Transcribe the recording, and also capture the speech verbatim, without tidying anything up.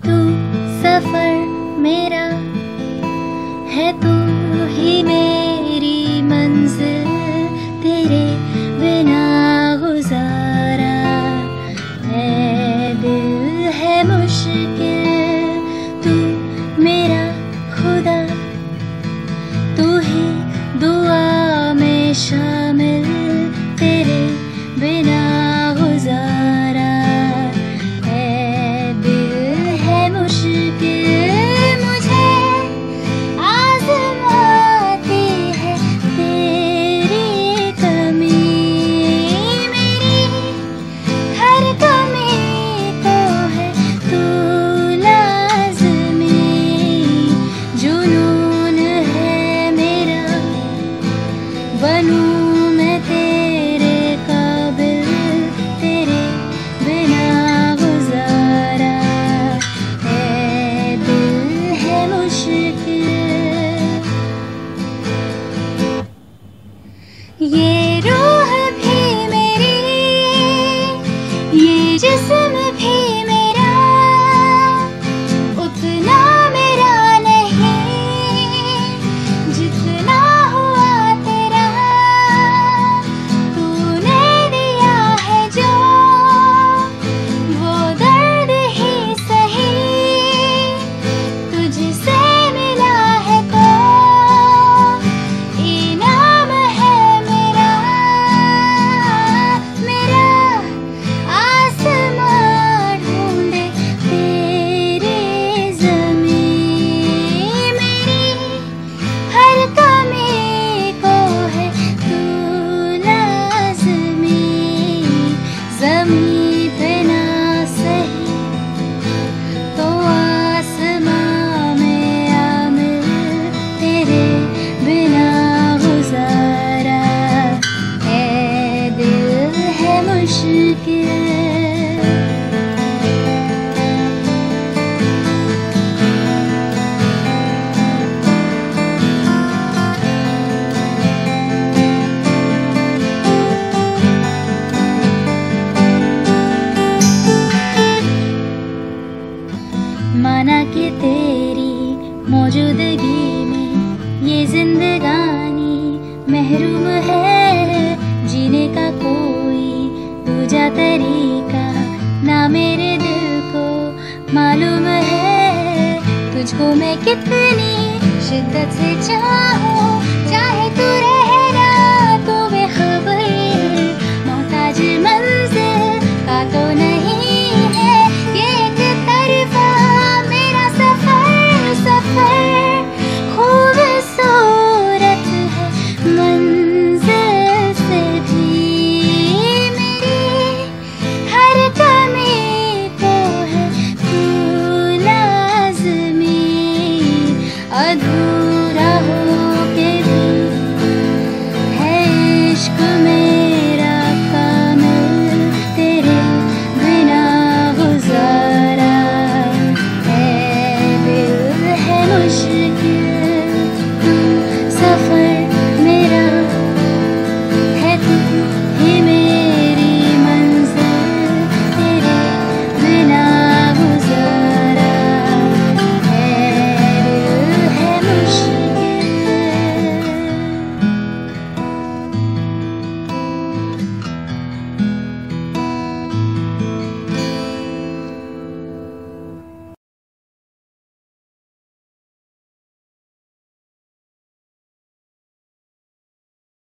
तू सफर मेरा है, तू ही मेरी मंजिल, तेरे बिना गुजारा है दिल है मुश्किल। तू मेरा खुदा, तू ही दुआ में शामिल, तेरे बिना गुजारा है दिल है मुश्किल। मुझे आज़माती है तेरी कमी, मेरी हर कमी को है तू लाज़मी। जुनून है मेरा, बनूं मैं तेरे काबिल, तेरे बिना गुजारा है दिल है मुश्किल। ये रूह भी मेरी, ये जिस्म भी मेरा, उतना मेरा नहीं जितना हुआ तेरा। तूने दिया है जो वो दर्द ही सही, तुझसे मिला है तो इनाम है मेरा। मेरा आसमां ढूंढे तेरी ज़मीं, मेरी हर कमी को है तू लाज़मी। ज़मीं पे ना सही तो आसमां में आमिल, तेरे बिना गुजारा है दिल है मुश्किल। माना कि तेरी मौजूदगी में ये जिंदगानी महरूम है, जीने का कोई दूजा तरीका ना मेरे दिल को मालूम है। तुझको मैं कितनी शिद्दत से चाहूं, चाहे तू